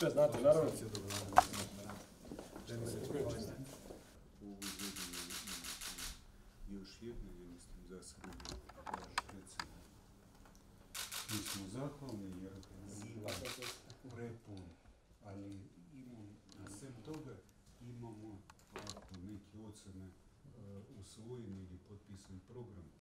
Sve znate, naravno. Još jedno, jednostavno, za sada recimo. Mi smo zahvalni jer prepun, ali na svem toga imamo neke ocene usvojeni ili potpisan program.